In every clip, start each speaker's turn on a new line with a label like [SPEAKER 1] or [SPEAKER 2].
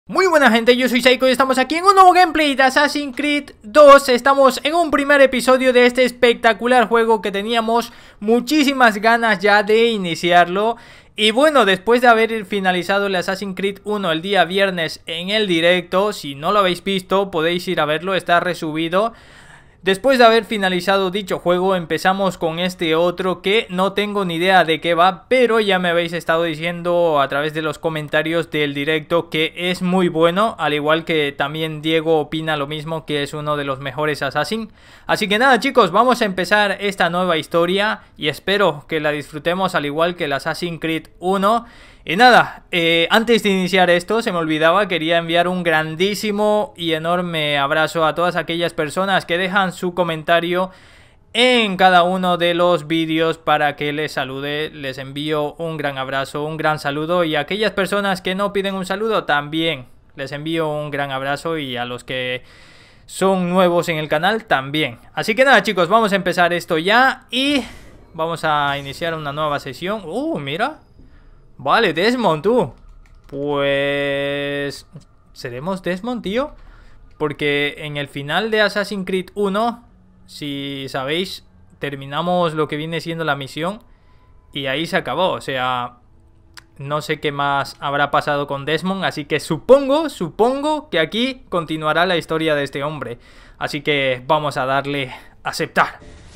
[SPEAKER 1] Muy buena gente, yo soy Saiko y estamos aquí en un nuevo gameplay de Assassin's Creed 2. Estamos en un primer episodio de este espectacular juego que teníamos muchísimas ganas ya de iniciarlo. Y bueno, después de haber finalizado el Assassin's Creed 1 el día viernes en el directo, si no lo habéis visto podéis ir a verlo, está resubido. Después de haber finalizado dicho juego empezamos con este otro que no tengo ni idea de qué va, pero ya me habéis estado diciendo a través de los comentarios del directo que es muy bueno, al igual que también Diego opina lo mismo, que es uno de los mejores Assassin. Así que nada chicos, vamos a empezar esta nueva historia y espero que la disfrutemos al igual que el Assassin's Creed 1. Y nada, antes de iniciar esto se me olvidaba, quería enviar un grandísimo y enorme abrazo a todas aquellas personas que dejan su comentario en cada uno de los vídeos para que les salude. Les envío un gran abrazo, un gran saludo, y a aquellas personas que no piden un saludo también les envío un gran abrazo, y a los que son nuevos en el canal también. Así que nada chicos, vamos a empezar esto ya y vamos a iniciar una nueva sesión. Mira. Vale, Desmond, tú. Pues... ¿seremos Desmond, tío? Porque en el final de Assassin's Creed 1, si sabéis, terminamos lo que viene siendo la misión y ahí se acabó. O sea, no sé qué más habrá pasado con Desmond, así que supongo que aquí continuará la historia de este hombre. Así que vamos a darle a aceptar.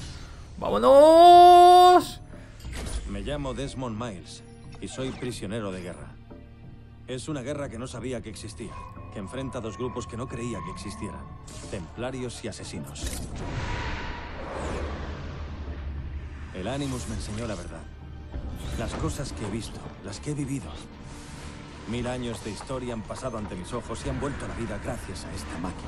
[SPEAKER 1] ¡Vámonos!
[SPEAKER 2] Me llamo Desmond Miles y soy prisionero de guerra. Es una guerra que no sabía que existía, que enfrenta a dos grupos que no creía que existieran: templarios y asesinos. El Animus me enseñó la verdad. Las cosas que he visto, las que he vivido. 1000 años de historia han pasado ante mis ojos y han vuelto a la vida gracias a esta máquina.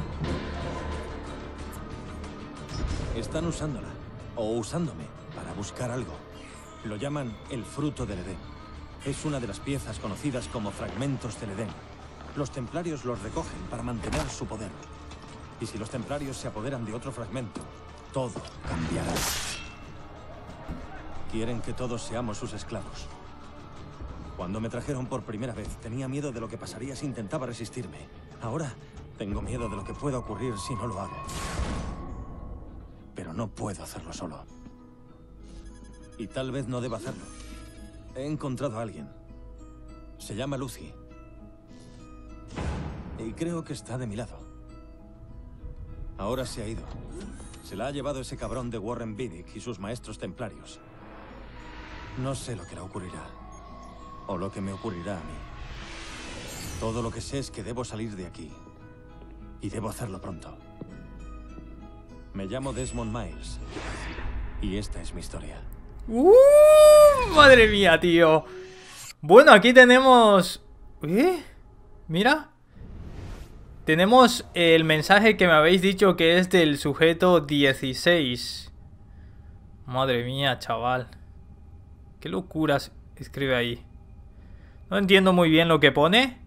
[SPEAKER 2] Están usándola, o usándome, para buscar algo. Lo llaman el fruto del Edén. Es una de las piezas conocidas como fragmentos del Edén. Los templarios los recogen para mantener su poder. Y si los templarios se apoderan de otro fragmento, todo cambiará. Quieren que todos seamos sus esclavos. Cuando me trajeron por primera vez, tenía miedo de lo que pasaría si intentaba resistirme. Ahora tengo miedo de lo que pueda ocurrir si no lo hago. Pero no puedo hacerlo solo. Y tal vez no deba hacerlo. He encontrado a alguien. Se llama Lucy. Y creo que está de mi lado. Ahora se ha ido. Se la ha llevado ese cabrón de Warren Vidic y sus maestros templarios. No sé lo que le ocurrirá. O lo que me ocurrirá a mí. Todo lo que sé es que debo salir de aquí. Y debo hacerlo pronto. Me llamo Desmond Miles. Y esta es mi historia.
[SPEAKER 1] Madre mía, tío. Bueno, aquí tenemos... Mira. Tenemos el mensaje que me habéis dicho que es del sujeto 16. Madre mía, chaval. Qué locuras escribe ahí. No entiendo muy bien lo que pone.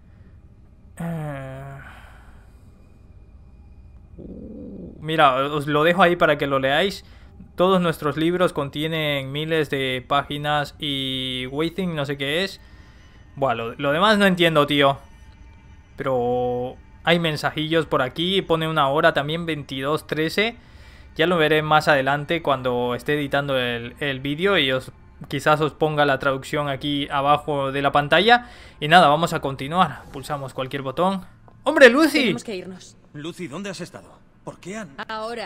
[SPEAKER 1] Mira, os lo dejo ahí para que lo leáis. Todos nuestros libros contienen miles de páginas y waiting, no sé qué es. Bueno, lo demás no entiendo, tío. Pero hay mensajillos por aquí. Pone una hora también, 22:13. Ya lo veré más adelante cuando esté editando el vídeo y quizás os ponga la traducción aquí abajo de la pantalla. Y nada, vamos a continuar. Pulsamos cualquier botón. ¡Hombre, Lucy!
[SPEAKER 3] Tenemos que irnos.
[SPEAKER 2] Lucy, ¿dónde has estado? ¿Por qué han...?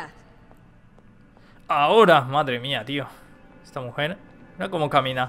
[SPEAKER 1] Ahora, madre mía, tío. Esta mujer, mira cómo camina.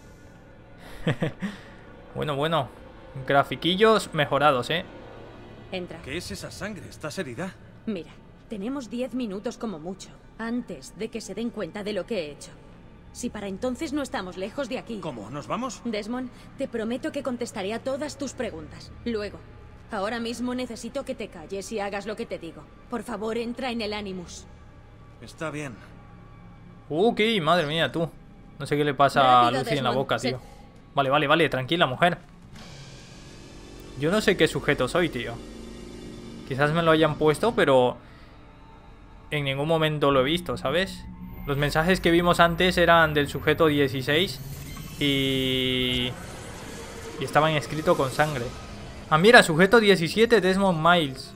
[SPEAKER 1] Bueno. Grafiquillos mejorados,
[SPEAKER 3] Entra.
[SPEAKER 2] ¿Qué es esa sangre? ¿Estás herida?
[SPEAKER 3] Mira, tenemos 10 minutos como mucho, antes de que se den cuenta de lo que he hecho. Si para entonces no estamos lejos de aquí...
[SPEAKER 2] ¿Cómo? ¿Nos vamos?
[SPEAKER 3] Desmond, te prometo que contestaré a todas tus preguntas. Luego, ahora mismo necesito que te calles y hagas lo que te digo. Por favor, entra en el Animus.
[SPEAKER 2] Está bien.
[SPEAKER 1] Ok, madre mía, tú. No sé qué le pasa a Lucy en la boca, tío. Vale, tranquila, mujer. Yo no sé qué sujeto soy, tío. Quizás me lo hayan puesto, pero en ningún momento lo he visto, ¿sabes? Los mensajes que vimos antes eran del sujeto 16 y estaban escritos con sangre. Ah, mira, sujeto 17, Desmond Miles.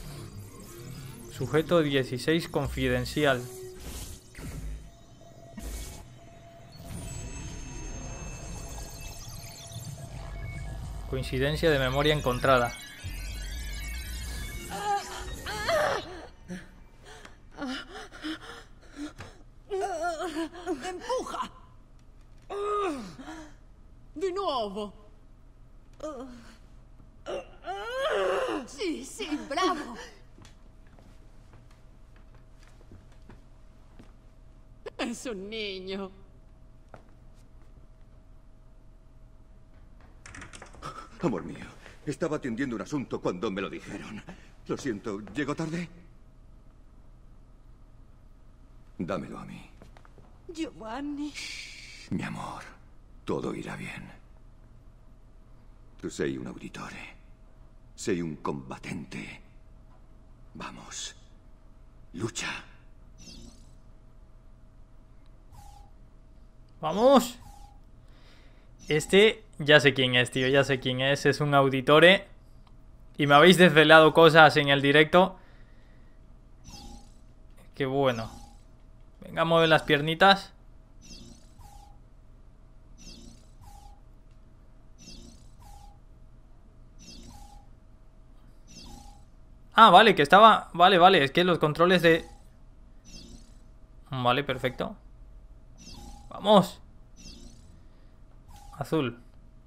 [SPEAKER 1] Sujeto 16, confidencial. Coincidencia de memoria encontrada.
[SPEAKER 4] ¡Empuja! De nuevo. Sí, sí, bravo. Es un niño.
[SPEAKER 5] Amor mío, estaba atendiendo un asunto cuando me lo dijeron. Lo siento, ¿llego tarde? Dámelo a mí.
[SPEAKER 4] Giovanni.
[SPEAKER 5] Mi amor, todo irá bien. Tu sei un auditore. Sei un combatente. Vamos. Lucha.
[SPEAKER 1] ¡Vamos! Este, ya sé quién es, tío, ya sé quién es. Es un auditore. Y me habéis desvelado cosas en el directo. Qué bueno. Venga, mueve las piernitas. Ah, vale, que estaba... Vale, vale, es que los controles de... Vale, perfecto. Vamos. Azul.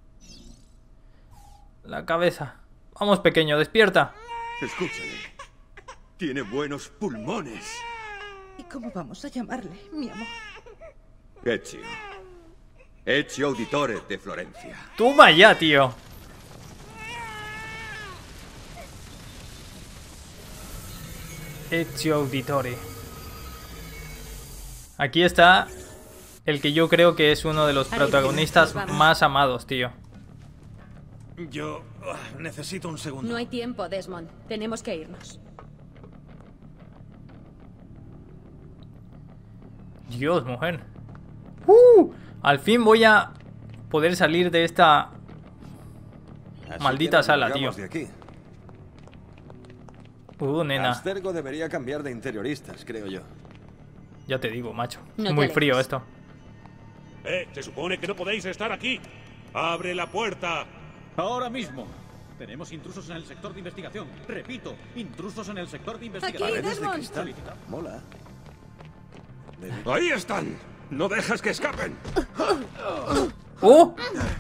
[SPEAKER 1] La cabeza. Vamos, pequeño, despierta.
[SPEAKER 5] Escúchale. Tiene buenos pulmones.
[SPEAKER 6] ¿Y cómo vamos a llamarle, mi amor?
[SPEAKER 5] Ezio. Ezio Auditore de Florencia.
[SPEAKER 1] Toma ya, tío. Ezio Auditore. Aquí está el que yo creo que es uno de los protagonistas más amados, tío.
[SPEAKER 2] Yo necesito un segundo.
[SPEAKER 3] No hay tiempo, Desmond. Tenemos que irnos.
[SPEAKER 1] Dios, mujer. Al fin voy a poder salir de esta maldita sala, tío.
[SPEAKER 7] De aquí.
[SPEAKER 1] Nena.
[SPEAKER 7] Abstergo debería cambiar de interioristas, creo yo.
[SPEAKER 1] Ya te digo, macho.
[SPEAKER 3] No te
[SPEAKER 1] Muy
[SPEAKER 3] alejes.
[SPEAKER 1] frío esto.
[SPEAKER 8] Se supone que no podéis estar aquí. ¡Abre la puerta!
[SPEAKER 9] Ahora mismo. Tenemos intrusos en el sector de investigación. Repito, intrusos en el sector de investigación.
[SPEAKER 3] Aquí,
[SPEAKER 7] Paredes de
[SPEAKER 3] Desmond.
[SPEAKER 7] cristal. Mola.
[SPEAKER 5] ¡Ahí están! ¡No dejes que escapen!
[SPEAKER 1] ¡Oh!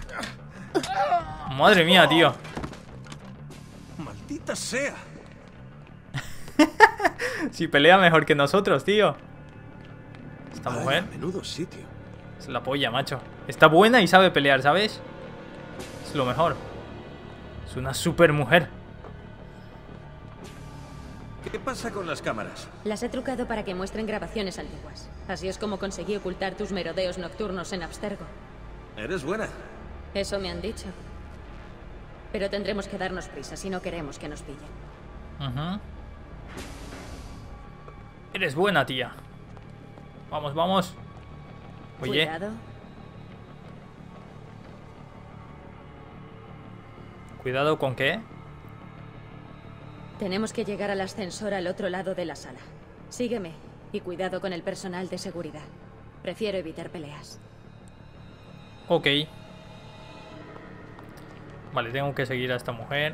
[SPEAKER 1] Madre mía, tío.
[SPEAKER 2] ¡Maldita sea!
[SPEAKER 1] Si pelea mejor que nosotros, tío. Esta
[SPEAKER 7] Vaya,
[SPEAKER 1] mujer
[SPEAKER 7] menudo sitio.
[SPEAKER 1] es la polla, macho. Está buena y sabe pelear, ¿sabes? Es lo mejor. Es una super mujer.
[SPEAKER 2] ¿Qué pasa con las cámaras?
[SPEAKER 3] Las he trucado para que muestren grabaciones antiguas. Así es como conseguí ocultar tus merodeos nocturnos en Abstergo.
[SPEAKER 2] ¿Eres buena?
[SPEAKER 3] Eso me han dicho. Pero tendremos que darnos prisa si no queremos que nos pillen.
[SPEAKER 1] Ujú. Eres buena, tía. Vamos, vamos. Oye,
[SPEAKER 3] Cuidado.
[SPEAKER 1] cuidado con qué.
[SPEAKER 3] Tenemos que llegar al ascensor al otro lado de la sala. Sígueme y cuidado con el personal de seguridad. Prefiero evitar peleas.
[SPEAKER 1] Ok. Vale, tengo que seguir a esta mujer.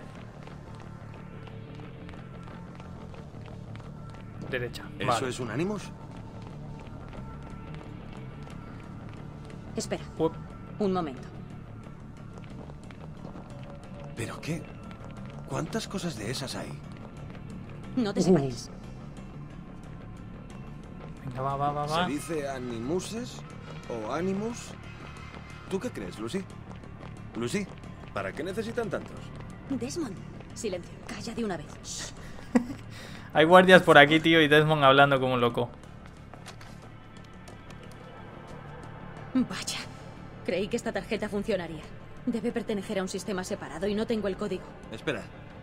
[SPEAKER 1] Derecha.
[SPEAKER 2] ¿Eso
[SPEAKER 1] Vale.
[SPEAKER 2] es un Animus?
[SPEAKER 3] Espera,
[SPEAKER 1] Uep.
[SPEAKER 3] un momento.
[SPEAKER 2] ¿Pero qué? ¿Cuántas cosas de esas hay?
[SPEAKER 3] No te separes.
[SPEAKER 1] Venga, va.
[SPEAKER 7] ¿Se dice animuses o animus? ¿Tú qué crees, Lucy? Lucy, ¿para qué necesitan tantos?
[SPEAKER 3] Desmond, silencio. Calla de una vez. Shh.
[SPEAKER 1] Hay guardias por aquí, tío, y Desmond hablando como un loco.
[SPEAKER 3] Vaya. Creí que esta tarjeta funcionaría. Debe pertenecer a un sistema separado y no tengo el código.
[SPEAKER 2] Espera.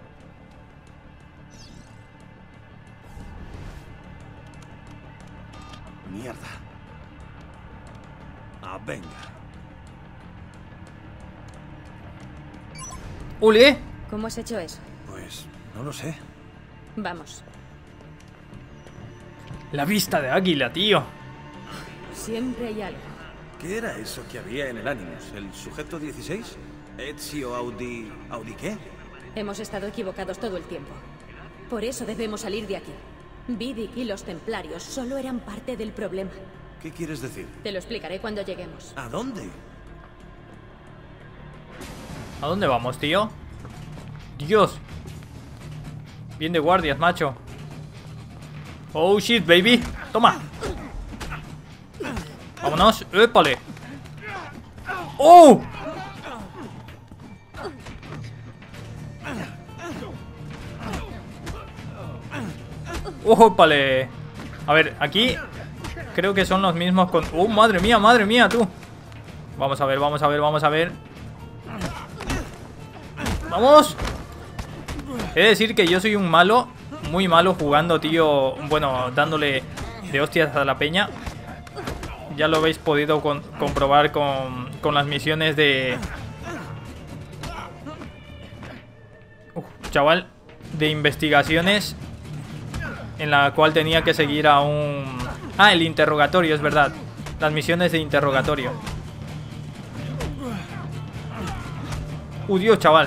[SPEAKER 2] Mierda. Ah, venga.
[SPEAKER 1] ¡Ule!
[SPEAKER 3] ¿Cómo has hecho eso?
[SPEAKER 7] Pues no lo sé.
[SPEAKER 3] Vamos.
[SPEAKER 1] La vista de águila, tío.
[SPEAKER 3] Siempre hay algo.
[SPEAKER 7] ¿Qué era eso que había en el Animus? ¿El sujeto 16? ¿Ezio Audi... ¿Audi qué?
[SPEAKER 3] Hemos estado equivocados todo el tiempo. Por eso debemos salir de aquí. Vidic y los templarios solo eran parte del problema.
[SPEAKER 7] ¿Qué quieres decir?
[SPEAKER 3] Te lo explicaré cuando lleguemos.
[SPEAKER 7] ¿A dónde?
[SPEAKER 1] ¿A dónde vamos, tío? Dios. Bien de guardias, macho. Oh, shit, baby. Toma. Vámonos. ¡Épale! ¡Oh! ¡Épale! A ver, aquí creo que son los mismos con... ¡Oh, madre mía, tú! Vamos a ver, vamos a ver, vamos a ver. ¡Vamos! He de decir que yo soy un malo, muy malo jugando, tío. Bueno, dándole de hostias a la peña. Ya lo habéis podido comprobar con las misiones de... chaval, de investigaciones, en la cual tenía que seguir a un... Ah, el interrogatorio, es verdad. Las misiones de interrogatorio. Dios, chaval.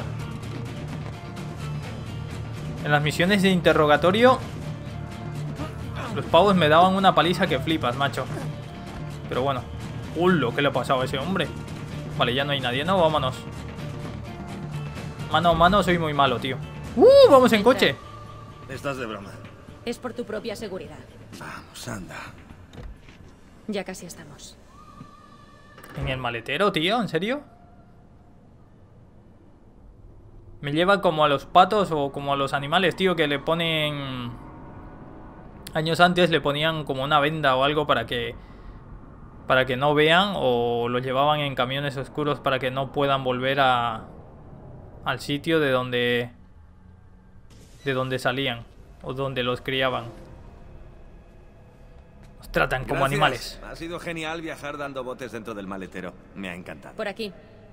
[SPEAKER 1] En las misiones de interrogatorio los pavos me daban una paliza que flipas, macho. Pero bueno. ¿Qué le ha pasado a ese hombre? Vale, ya no hay nadie, ¿no? Vámonos. Mano a mano soy muy malo, tío. Vamos en coche.
[SPEAKER 7] Estás de broma.
[SPEAKER 3] Es por tu propia seguridad.
[SPEAKER 7] Vamos, anda.
[SPEAKER 3] Ya casi estamos.
[SPEAKER 1] ¿En el maletero, tío? ¿En serio? Me lleva como a los patos o como a los animales, tío, que le ponen... Años antes le ponían como una venda o algo para que no vean, o los llevaban en camiones oscuros para que no puedan volver al sitio de donde salían o donde los criaban. Los tratan como animales.
[SPEAKER 7] Ha sido genial viajar dando botes dentro del maletero. Me ha encantado.
[SPEAKER 3] Por aquí.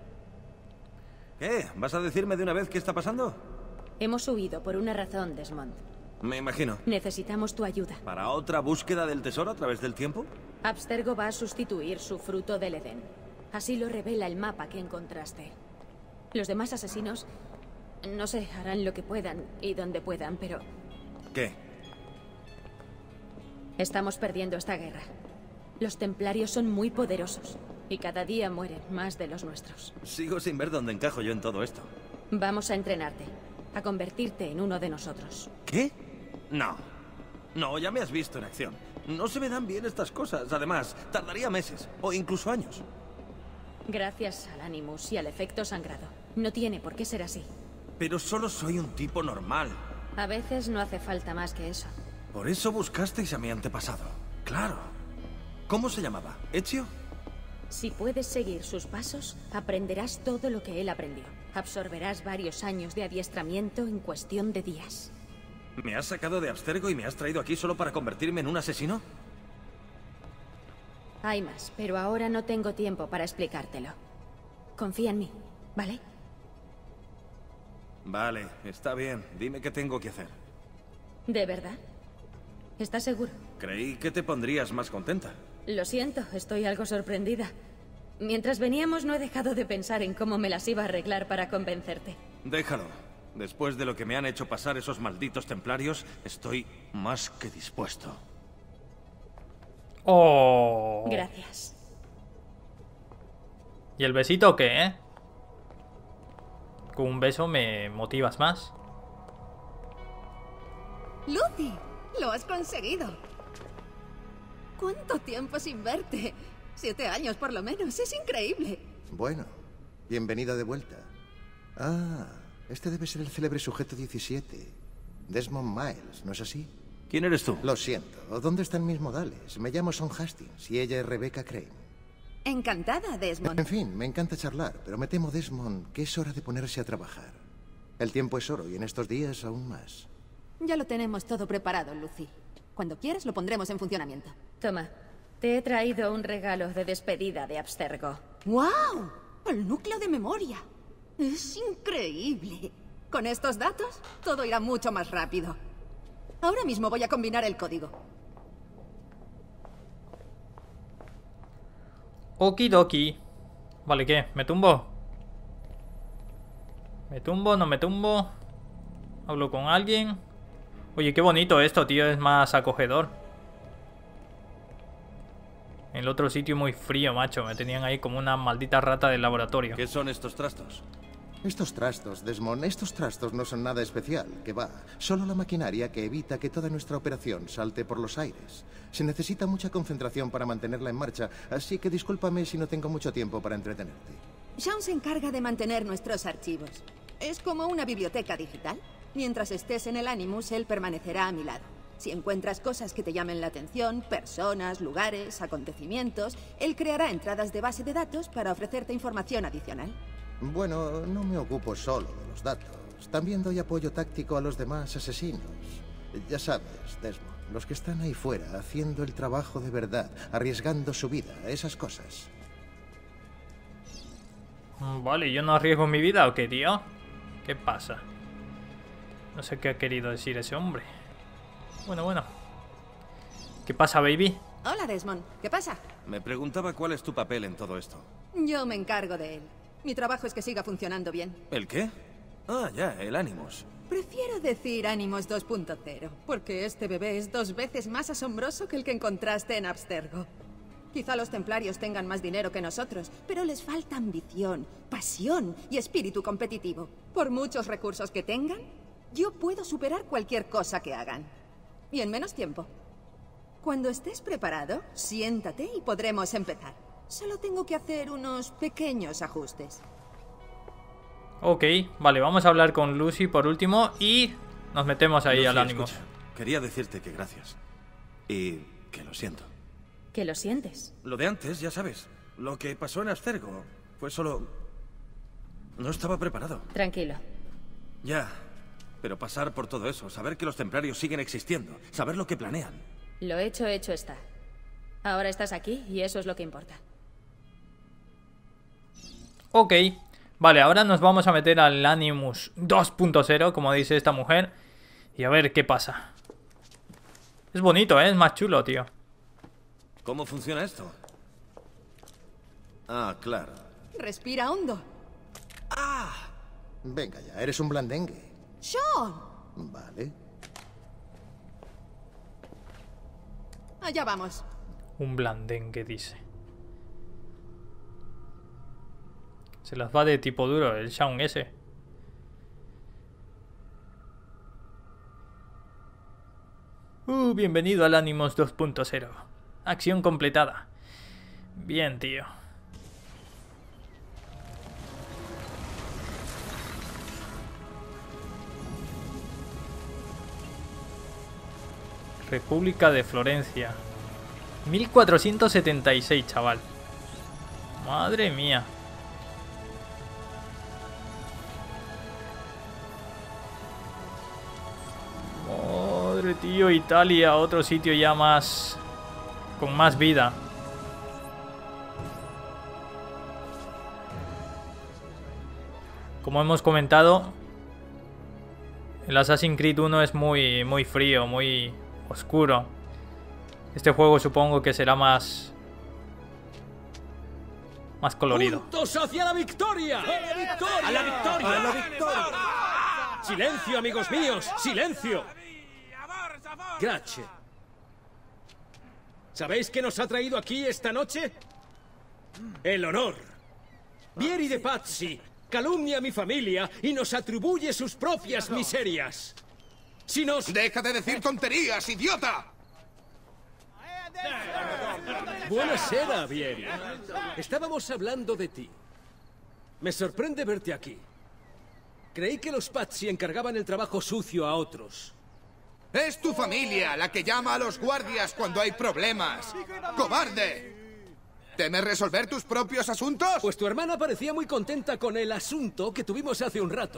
[SPEAKER 7] ¿Qué? ¿Vas a decirme de una vez qué está pasando?
[SPEAKER 3] Hemos huido por una razón, Desmond.
[SPEAKER 7] Me imagino.
[SPEAKER 3] Necesitamos tu ayuda.
[SPEAKER 7] ¿Para otra búsqueda del tesoro a través del tiempo?
[SPEAKER 3] Abstergo va a sustituir su fruto del Edén. Así lo revela el mapa que encontraste. Los demás asesinos, no sé, harán lo que puedan y donde puedan, pero...
[SPEAKER 7] ¿Qué?
[SPEAKER 3] Estamos perdiendo esta guerra. Los templarios son muy poderosos y cada día mueren más de los nuestros.
[SPEAKER 7] Sigo sin ver dónde encajo yo en todo esto.
[SPEAKER 3] Vamos a entrenarte, a convertirte en uno de nosotros.
[SPEAKER 7] ¿Qué? No. No, ya me has visto en acción. No se me dan bien estas cosas. Además, tardaría meses o incluso años.
[SPEAKER 3] Gracias al Animus y al efecto sangrado. No tiene por qué ser así.
[SPEAKER 7] Pero solo soy un tipo normal.
[SPEAKER 3] A veces no hace falta más que eso.
[SPEAKER 7] Por eso buscasteis a mi antepasado. Claro. ¿Cómo se llamaba? ¿Ezio?
[SPEAKER 3] Si puedes seguir sus pasos, aprenderás todo lo que él aprendió. Absorberás varios años de adiestramiento en cuestión de días.
[SPEAKER 7] ¿Me has sacado de Abstergo y me has traído aquí solo para convertirme en un asesino?
[SPEAKER 3] Hay más, pero ahora no tengo tiempo para explicártelo. Confía en mí, ¿vale?
[SPEAKER 7] Vale, está bien. Dime qué tengo que hacer.
[SPEAKER 3] ¿De verdad? ¿Estás seguro?
[SPEAKER 7] Creí que te pondrías más contenta.
[SPEAKER 3] Lo siento, estoy algo sorprendida. Mientras veníamos no he dejado de pensar en cómo me las iba a arreglar para convencerte.
[SPEAKER 7] Déjalo. Después de lo que me han hecho pasar esos malditos templarios, estoy más que dispuesto.
[SPEAKER 1] Oh.
[SPEAKER 3] Gracias.
[SPEAKER 1] ¿Y el besito qué, eh? Con un beso me motivas más.
[SPEAKER 4] Lucy, lo has conseguido. ¿Cuánto tiempo sin verte? 7 años por lo menos, es increíble.
[SPEAKER 10] Bueno, bienvenida de vuelta. Ah, este debe ser el célebre sujeto 17. Desmond Miles, ¿no es así?
[SPEAKER 7] ¿Quién eres tú?
[SPEAKER 10] Lo siento, ¿dónde están mis modales? Me llamo Son Hastings y ella es Rebecca Crane.
[SPEAKER 4] Encantada, Desmond.
[SPEAKER 10] En fin, me encanta charlar, pero me temo, Desmond, que es hora de ponerse a trabajar. El tiempo es oro y en estos días aún más.
[SPEAKER 4] Ya lo tenemos todo preparado, Lucy. Cuando quieras lo pondremos en funcionamiento.
[SPEAKER 3] Toma, te he traído un regalo de despedida de Abstergo.
[SPEAKER 4] ¡Wow! El núcleo de memoria. Es increíble. Con estos datos, todo irá mucho más rápido. Ahora mismo voy a combinar el código.
[SPEAKER 1] Okidoki. Vale, ¿qué? ¿Me tumbo? ¿Me tumbo? ¿No me tumbo? ¿Hablo con alguien? Oye, qué bonito esto, tío. Es más acogedor. En el otro sitio muy frío, macho. Me tenían ahí como una maldita rata del laboratorio.
[SPEAKER 7] ¿Qué son estos trastos?
[SPEAKER 10] Estos trastos, Desmond, estos trastos no son nada especial, que va. Solo la maquinaria que evita que toda nuestra operación salte por los aires. Se necesita mucha concentración para mantenerla en marcha, así que discúlpame si no tengo mucho tiempo para entretenerte.
[SPEAKER 4] Sean se encarga de mantener nuestros archivos. Es como una biblioteca digital. Mientras estés en el Animus, él permanecerá a mi lado. Si encuentras cosas que te llamen la atención, personas, lugares, acontecimientos, él creará entradas de base de datos para ofrecerte información adicional.
[SPEAKER 10] Bueno, no me ocupo solo de los datos. También doy apoyo táctico a los demás asesinos. Ya sabes, Desmond, los que están ahí fuera haciendo el trabajo de verdad, arriesgando su vida, esas cosas.
[SPEAKER 1] Vale, ¿yo no arriesgo mi vida o qué, tío? ¿Qué pasa? No sé qué ha querido decir ese hombre. Bueno. ¿Qué pasa, baby?
[SPEAKER 4] Hola, Desmond. ¿Qué pasa?
[SPEAKER 7] Me preguntaba cuál es tu papel en todo esto.
[SPEAKER 4] Yo me encargo de él. Mi trabajo es que siga funcionando bien.
[SPEAKER 7] ¿El qué? Ah, ya, el Animus.
[SPEAKER 4] Prefiero decir Animus 2.0, porque este bebé es 2 veces más asombroso que el que encontraste en Abstergo. Quizá los templarios tengan más dinero que nosotros, pero les falta ambición, pasión y espíritu competitivo. Por muchos recursos que tengan, yo puedo superar cualquier cosa que hagan. Y en menos tiempo. Cuando estés preparado, siéntate y podremos empezar. Solo tengo que hacer unos pequeños ajustes.
[SPEAKER 1] Ok, vale, vamos a hablar con Lucy por último y nos metemos ahí
[SPEAKER 7] Lucy,
[SPEAKER 1] al ánimo.
[SPEAKER 7] Escucha, quería decirte que gracias. Y que lo siento.
[SPEAKER 3] ¿Que lo sientes?
[SPEAKER 7] Lo de antes, ya sabes. Lo que pasó en Abstergo fue solo... No estaba preparado.
[SPEAKER 3] Tranquilo.
[SPEAKER 7] Ya, pero pasar por todo eso, saber que los templarios siguen existiendo, saber lo que planean.
[SPEAKER 3] Lo hecho está. Ahora estás aquí y eso es lo que importa.
[SPEAKER 1] Ok, vale, ahora nos vamos a meter al Animus 2.0, como dice esta mujer. Y a ver qué pasa. Es bonito, ¿eh? Es más chulo, tío.
[SPEAKER 7] ¿Cómo funciona esto? Ah, claro.
[SPEAKER 4] Respira hondo.
[SPEAKER 10] Venga ya, eres un blandengue.
[SPEAKER 4] ¡Sean!
[SPEAKER 10] Vale.
[SPEAKER 4] Allá vamos.
[SPEAKER 1] Un blandengue, dice. Se las va de tipo duro el Shaun ese. Bienvenido al Animus 2.0. Acción completada. Bien, tío. República de Florencia. 1476, chaval. Madre mía. Madre, tío, Italia, otro sitio ya más... con más vida. Como hemos comentado, el Assassin's Creed 1 es muy frío, muy oscuro. Este juego supongo que será más colorido.
[SPEAKER 11] ¡Juntos hacia la victoria! ¡A la victoria! ¡A la victoria! ¡A la victoria! ¡Silencio, amigos míos! ¡Silencio! Grazie. ¿Sabéis qué nos ha traído aquí esta noche? El honor. Vieri de Pazzi calumnia a mi familia y nos atribuye sus propias miserias. Si nos...
[SPEAKER 12] ¡Deja de decir tonterías, idiota!
[SPEAKER 11] Buonasera, Vieri. Estábamos hablando de ti. Me sorprende verte aquí. Creí que los Pazzi encargaban el trabajo sucio a otros.
[SPEAKER 12] Es tu familia la que llama a los guardias cuando hay problemas. ¡Cobarde! ¿Temes resolver tus propios asuntos?
[SPEAKER 11] Pues tu hermana parecía muy contenta con el asunto que tuvimos hace un rato.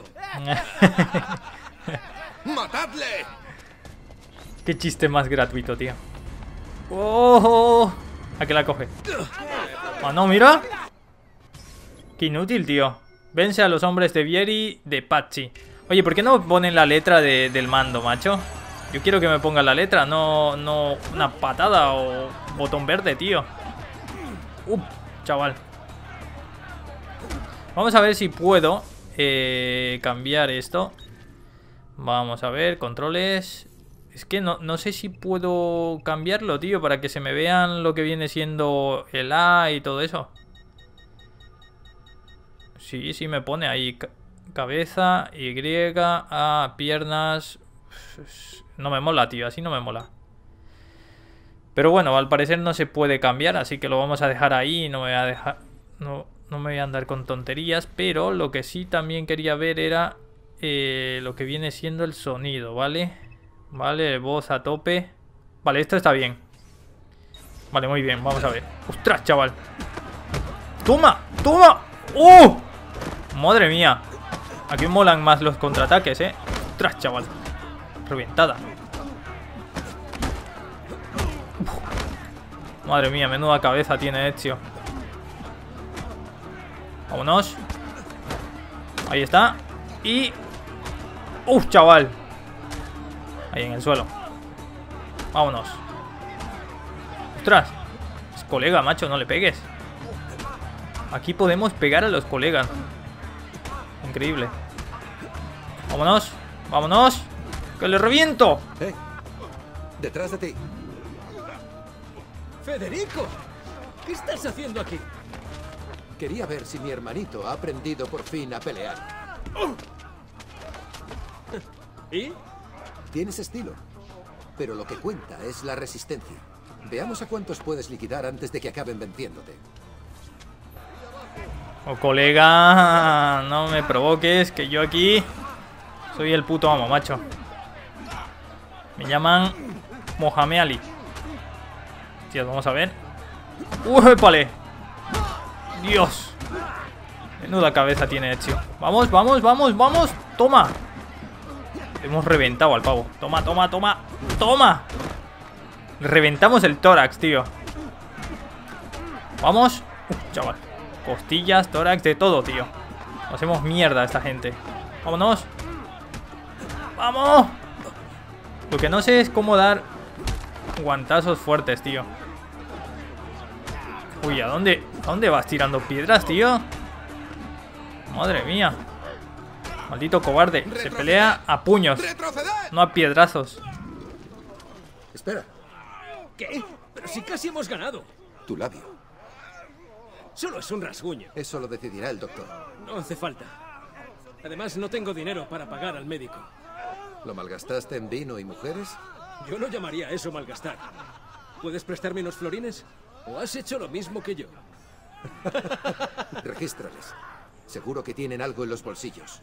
[SPEAKER 12] ¡Matadle!
[SPEAKER 1] Qué chiste más gratuito, tío. ¡Oh! ¿A qué la coge? ¡Ah, no, mira! Qué inútil, tío. Vence a los hombres de Vieri de Pazzi. Oye, ¿por qué no ponen la letra del mando, macho? Yo quiero que me pongan la letra, no una patada o botón verde, tío. Chaval. Vamos a ver si puedo cambiar esto. Vamos a ver, controles. Es que no sé si puedo cambiarlo, tío, para que se me vean lo que viene siendo el A y todo eso. Sí, me pone ahí cabeza, Y, A, piernas. No me mola, tío, así no me mola. Pero bueno, al parecer no se puede cambiar, así que lo vamos a dejar ahí. No me voy a dejar... No me voy a andar con tonterías. Pero lo que sí también quería ver era lo que viene siendo el sonido, ¿vale? Vale, voz a tope. Vale, esto está bien. Vale, muy bien, vamos a ver. ¡Ostras, chaval! ¡Toma! ¡Toma! ¡Oh! Madre mía. Aquí molan más los contraataques, ¿eh? ¡Ostras, chaval! Reventada. Madre mía, menuda cabeza tiene Ezio. Vámonos. Ahí está. Y... ¡uf, chaval! Ahí en el suelo. Vámonos. ¡Ostras! Es colega, macho, no le pegues. Aquí podemos pegar a los colegas. Increíble. Vámonos. Vámonos. ¡Que le reviento!
[SPEAKER 11] Detrás de ti. ¡Federico! ¿Qué estás haciendo aquí?
[SPEAKER 13] Quería ver si mi hermanito ha aprendido por fin a pelear.
[SPEAKER 11] ¿Y?
[SPEAKER 13] Tienes estilo, pero lo que cuenta es la resistencia. Veamos a cuántos puedes liquidar antes de que acaben venciéndote.
[SPEAKER 1] Oh, colega, no me provoques, que yo aquí soy el puto amo, macho. Me llaman Mohamed Ali. Tío, vamos a ver. ¡Épale! ¡Dios! Menuda cabeza tiene Ezio. ¡Vamos, vamos, vamos, vamos! ¡Toma! Hemos reventado al pavo. ¡Toma, toma, toma! ¡Toma! Le reventamos el tórax, tío. ¡Vamos! Chaval. Costillas, tórax, de todo, tío. Hacemos mierda a esta gente. ¡Vámonos! ¡Vamos! Lo que no sé es cómo dar guantazos fuertes, tío. Uy, ¿a dónde vas tirando piedras, tío? Madre mía. Maldito cobarde. Se pelea a puños, no a piedrazos.
[SPEAKER 13] Espera.
[SPEAKER 11] ¿Qué? Pero si casi hemos ganado.
[SPEAKER 13] Tu labio.
[SPEAKER 11] Solo es un rasguño.
[SPEAKER 13] Eso lo decidirá el doctor.
[SPEAKER 11] No hace falta. Además, no tengo dinero para pagar al médico.
[SPEAKER 13] ¿Lo malgastaste en vino y mujeres?
[SPEAKER 11] Yo no llamaría eso malgastar. ¿Puedes prestarme unos florines? ¿O has hecho lo mismo que yo?
[SPEAKER 13] Regístrales. Seguro que tienen algo en los bolsillos.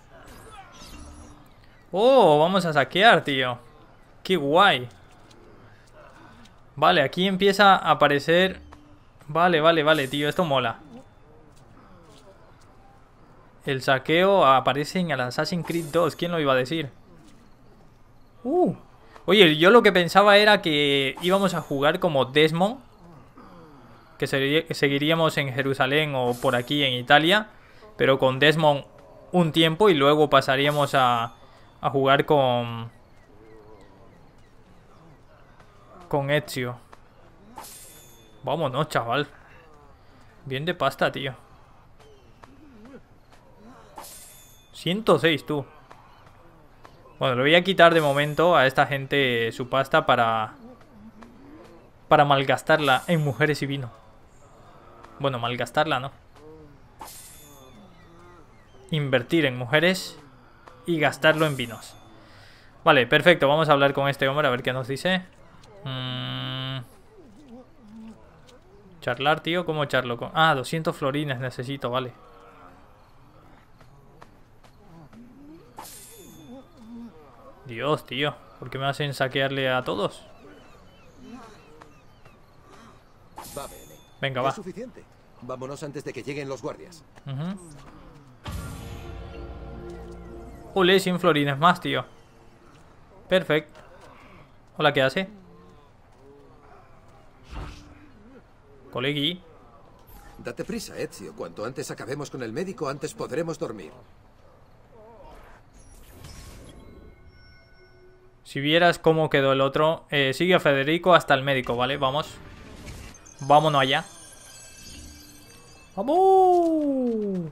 [SPEAKER 1] Oh, vamos a saquear, tío. Qué guay. Vale, aquí empieza a aparecer... Vale, tío, esto mola. El saqueo aparece en el Assassin's Creed 2. ¿Quién lo iba a decir? Oye, yo lo que pensaba era que íbamos a jugar como Desmond, que seguiríamos en Jerusalén o por aquí en Italia, pero con Desmond un tiempo y luego pasaríamos a jugar con Ezio. Vámonos, chaval. Bien de pasta, tío. 106, tú. Bueno, le voy a quitar de momento a esta gente su pasta para malgastarla en mujeres y vino. Bueno, malgastarla, ¿no? Invertir en mujeres y gastarlo en vinos. Vale, perfecto. Vamos a hablar con este hombre a ver qué nos dice. Charlar, tío. ¿Cómo charlo? 200 florines necesito, vale. Dios, tío. ¿Por qué me hacen saquearle a todos?
[SPEAKER 13] Va, Bene.
[SPEAKER 1] Venga, va.
[SPEAKER 13] Es suficiente. Vámonos antes de que lleguen los guardias.
[SPEAKER 1] Ole, 100 florines más, tío. Perfecto. Hola, ¿qué hace? Colegui.
[SPEAKER 13] Date prisa, Ezio. Cuanto antes acabemos con el médico, antes podremos dormir.
[SPEAKER 1] Si vieras cómo quedó el otro. Sigue a Federico hasta el médico, ¿vale? Vamos. Vámonos allá. ¡Vamos!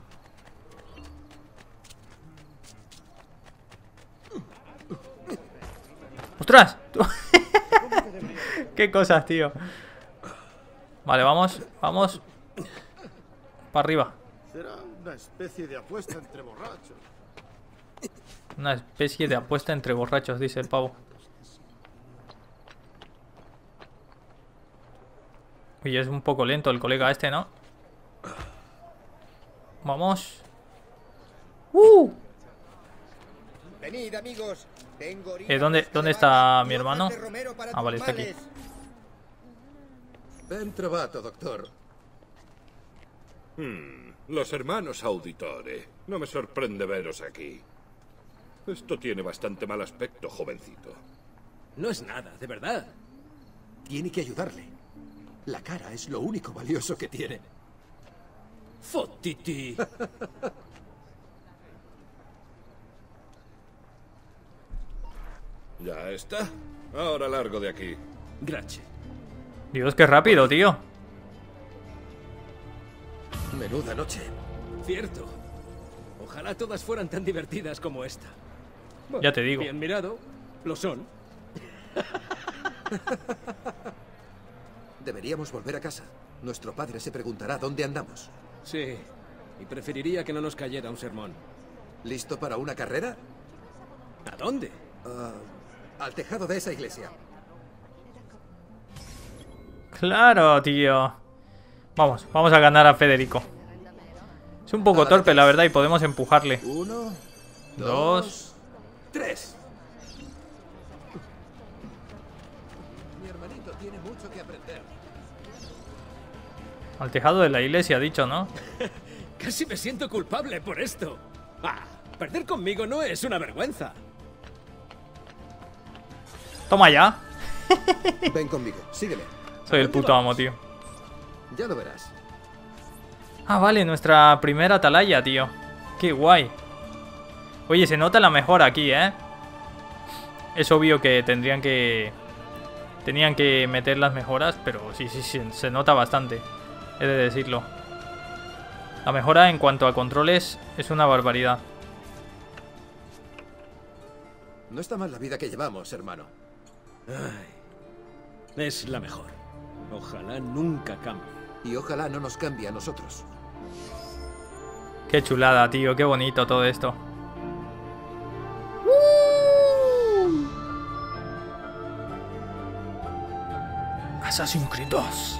[SPEAKER 1] ¡Ostras! ¡Qué cosas, tío! Vale, vamos. Vamos. Para arriba.
[SPEAKER 14] Será una especie de apuesta entre borrachos.
[SPEAKER 1] Una especie de apuesta entre borrachos, dice el pavo. Oye, es un poco lento el colega este, ¿no? Vamos.
[SPEAKER 15] Venid, amigos. Tengo
[SPEAKER 1] ¿Dónde está mi hermano? Ah, vale, está aquí.
[SPEAKER 13] Ben trovato, doctor.
[SPEAKER 8] Los hermanos Auditore. No me sorprende veros aquí. Esto tiene bastante mal aspecto, jovencito.
[SPEAKER 13] No es nada, de verdad. Tiene que ayudarle. La cara es lo único valioso que tiene.
[SPEAKER 11] Fottiti.
[SPEAKER 8] Ya está. Ahora largo de aquí.
[SPEAKER 11] Gracias.
[SPEAKER 1] Dios, qué rápido, tío.
[SPEAKER 13] Menuda noche.
[SPEAKER 11] Cierto. Ojalá todas fueran tan divertidas como esta. Bueno,
[SPEAKER 1] ya te digo.
[SPEAKER 11] Bien mirado. Lo son.
[SPEAKER 13] Deberíamos volver a casa. Nuestro padre se preguntará dónde andamos.
[SPEAKER 11] Sí. Y preferiría que no nos cayera un sermón.
[SPEAKER 13] ¿Listo para una carrera?
[SPEAKER 11] ¿A dónde?
[SPEAKER 13] Al tejado de esa iglesia.
[SPEAKER 1] Claro, tío. Vamos a ganar a Federico. Es un poco torpe, la verdad, y podemos empujarle.
[SPEAKER 13] 1,
[SPEAKER 1] 2,
[SPEAKER 13] 3. Mi hermanito tiene mucho que aprender.
[SPEAKER 1] Al tejado de la iglesia, ha dicho, ¿no?
[SPEAKER 11] Casi me siento culpable por esto. Perder conmigo no es una vergüenza.
[SPEAKER 1] Toma ya.
[SPEAKER 13] Ven conmigo, sígueme.
[SPEAKER 1] Soy el puto amo, tío.
[SPEAKER 13] Ya lo verás.
[SPEAKER 1] Ah, vale, nuestra primera atalaya, tío. Qué guay. Oye, se nota la mejora aquí, ¿eh? Es obvio que tenían que meter las mejoras, pero sí, se nota bastante. He de decirlo. La mejora en cuanto a controles es una barbaridad.
[SPEAKER 13] No está mal la vida que llevamos, hermano.
[SPEAKER 11] Ay, es la mejor. Ojalá nunca cambie.
[SPEAKER 13] Y ojalá no nos cambie a nosotros.
[SPEAKER 1] Qué chulada, tío. Qué bonito todo esto. Assassin's Creed 2.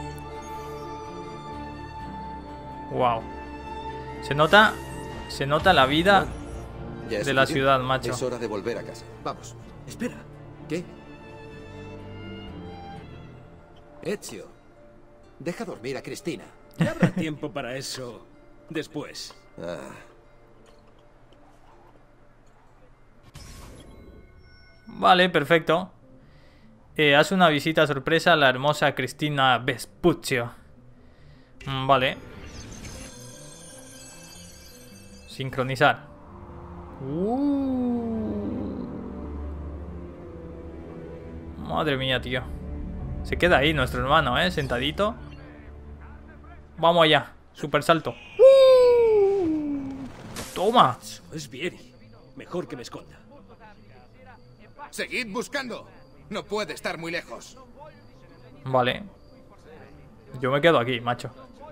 [SPEAKER 1] Wow. Se nota la vida de la ciudad, macho.
[SPEAKER 13] Es hora de volver a casa. Vamos. Espera. ¿Qué? Ezio, deja dormir a Cristina.
[SPEAKER 11] Ya habrá tiempo para eso después.
[SPEAKER 1] Vale, perfecto. Haz una visita sorpresa a la hermosa Cristina Vespuccio. Vale. Sincronizar. Madre mía, tío. Se queda ahí nuestro hermano, sentadito. Vamos allá. Super salto. Toma.
[SPEAKER 11] Es Vieri. Mejor que me esconda.
[SPEAKER 12] Seguid buscando. No puede estar muy lejos.
[SPEAKER 1] Vale. Yo me quedo aquí, macho.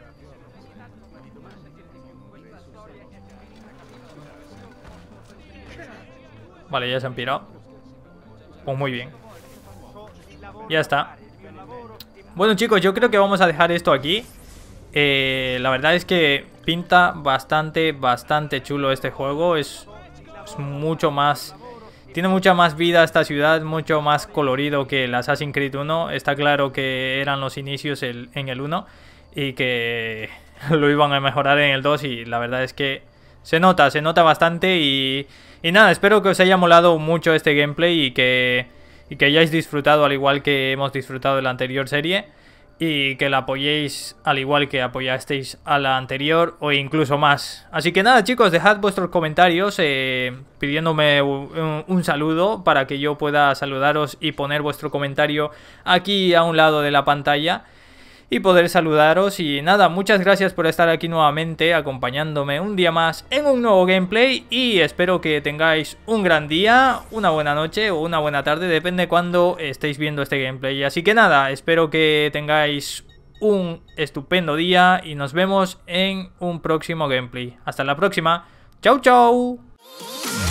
[SPEAKER 1] Vale, ya se han pirado. Pues muy bien. Ya está. Bueno, chicos, yo creo que vamos a dejar esto aquí. La verdad es que pinta bastante chulo este juego. Es mucho más... Tiene mucha más vida esta ciudad, mucho más colorido que el Assassin's Creed 1. Está claro que eran los inicios en el 1 y que lo iban a mejorar en el 2 y la verdad es que se nota bastante y nada, espero que os haya molado mucho este gameplay y que hayáis disfrutado al igual que hemos disfrutado de la anterior serie. y que la apoyéis al igual que apoyasteis a la anterior o incluso más. Así que nada, chicos, dejad vuestros comentarios pidiéndome un saludo para que yo pueda saludaros y poner vuestro comentario aquí a un lado de la pantalla y poder saludaros. Y nada, muchas gracias por estar aquí nuevamente acompañándome un día más en un nuevo gameplay, y espero que tengáis un gran día, una buena noche o una buena tarde, depende cuando estéis viendo este gameplay. Así que nada, espero que tengáis un estupendo día y nos vemos en un próximo gameplay. Hasta la próxima. Chau chau.